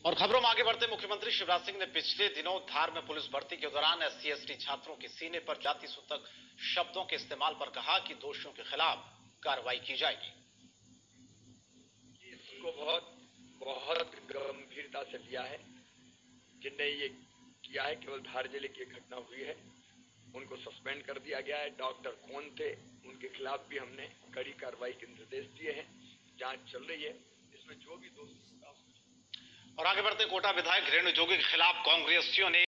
और खबरों में आगे बढ़ते मुख्यमंत्री शिवराज सिंह ने पिछले दिनों धार में पुलिस भर्ती के दौरान SC/ST छात्रों के सीने पर जाति सूचक शब्दों के इस्तेमाल पर कहा कि दोषियों के खिलाफ कार्रवाई की जाएगी। इसको बहुत गंभीरता से लिया है। जिनने ये किया है केवल धार जिले की घटना हुई है, उनको सस्पेंड कर दिया गया है। डॉक्टर कौन थे, उनके खिलाफ भी हमने कड़ी कार्रवाई के निर्देश दिए हैं। जांच चल रही है, इसमें जो भी दोषी होगा। और आगे बढ़ते कोटा विधायक रेणु जोगी के खिलाफ कांग्रेसियों ने